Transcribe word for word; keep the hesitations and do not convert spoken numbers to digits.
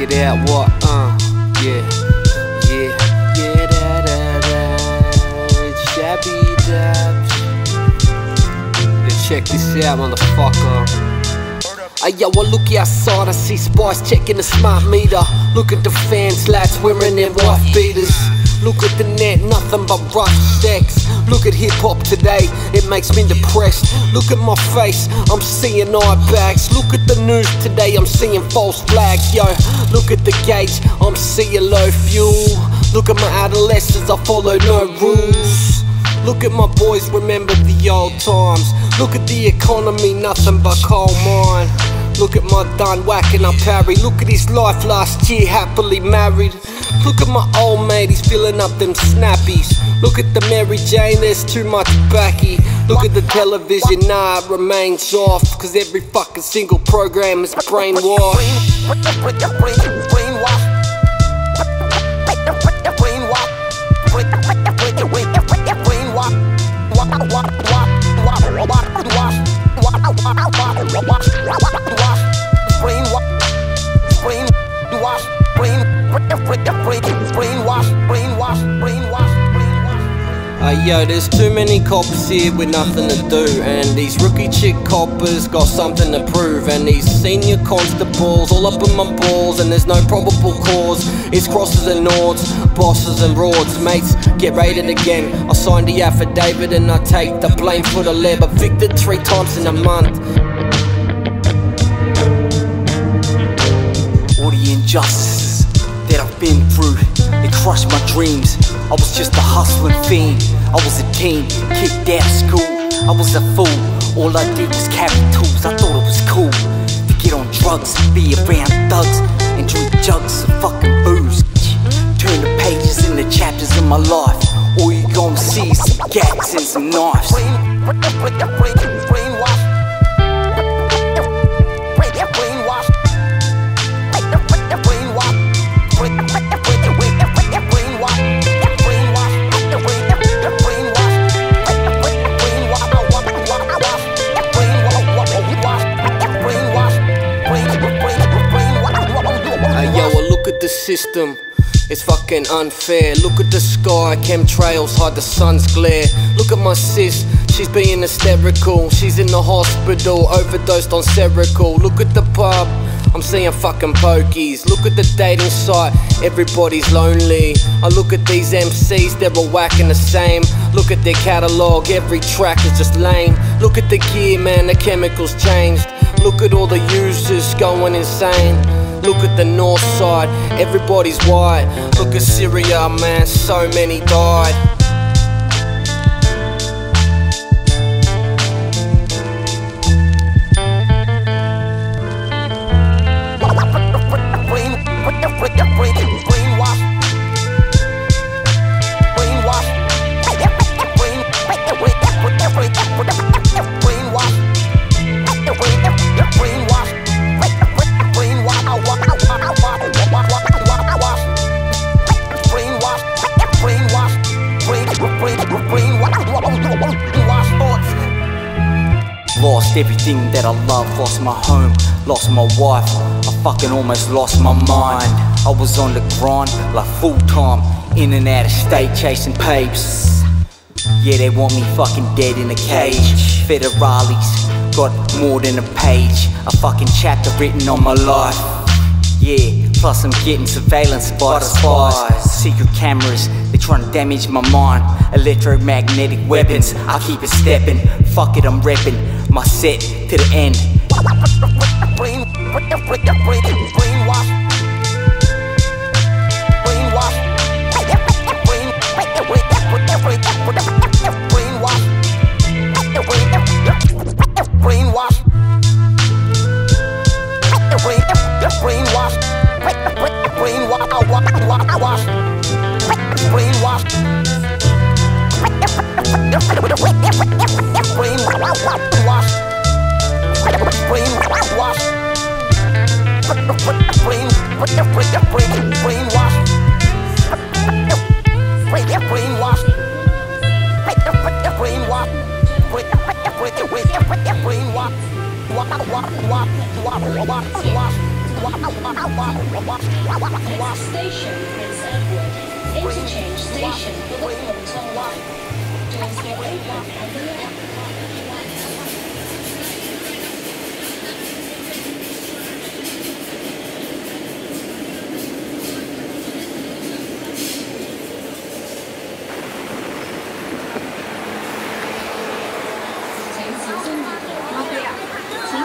it out, what? Uh, yeah, yeah, yeah, da da da. It's shabby dabs. Yeah, check this out, motherfucker. Hey yo, I look outside, I see spies checking the smart meter. Look at the fans, lads wearing their wife beaters. Look at the net, nothing but rough sex. Look at hip hop today, it makes me depressed. Look at my face, I'm seeing eye bags. Look at the news today, I'm seeing false flags. Yo, look at the gauge, I'm seeing low fuel. Look at my adolescents, I follow no rules. Look at my boys, remember the old times. Look at the economy, nothing but coal mine. Look at my done whacking up Harry. Look at his life last year, happily married. Look at my old mate, he's filling up them snappies. Look at the Mary Jane, there's too much backy. Look at the television, nah, it remains off. Cause every fucking single program is brainwashed. Brainwash. Uh, yo, there's too many cops here with nothing to do. And these rookie chick coppers got something to prove. And these senior constables all up in my balls. And there's no probable cause, it's crosses and nords, bosses and broads. Mates, get raided again. I signed the affidavit and I take the blame for the lead. Evicted three times in a month. All the injustices that I've been through, they crushed my dreams. I was just a hustling fiend. I was a teen, kicked out of school. I was a fool, all I did was carry tools. I thought it was cool to get on drugs, be around thugs, and drink jugs of fucking booze. Turn the pages in the chapters of my life. All you gon' see is some gats and some knives. Look at the system, it's fucking unfair. Look at the sky, chemtrails hide the sun's glare. Look at my sis, she's being hysterical. She's in the hospital, overdosed on Seroquel. Look at the pub, I'm seeing fucking pokies. Look at the dating site, everybody's lonely. I look at these M Cs, they're all whacking the same. Look at their catalogue, every track is just lame. Look at the gear, man, the chemicals changed. Look at all the users going insane. Look at the north side, everybody's white. Look at Syria, man, so many died. Lost everything that I love, lost my home, lost my wife, I fucking almost lost my mind. I was on the grind like full time, in and out of state chasing papes. Yeah, they want me fucking dead in a cage. Federales got more than a page, a fucking chapter written on my life. Yeah, plus I'm getting surveillance by the spies. Secret cameras, they trying to damage my mind. Electromagnetic weapons, I keep it stepping. Fuck it, I'm repping my set to the end. Brain, brain, brain, brain, brainwash. Brainwash. Brain, brainwash. Brainwash. Brainwash. Brainwash. Brainwash. Brainwash. Brainwash. Brain, brainwash. Brainwash. Brainwash. Brainwash. Next station, Prince Edward. Interchange station for the Fulton line. To inspect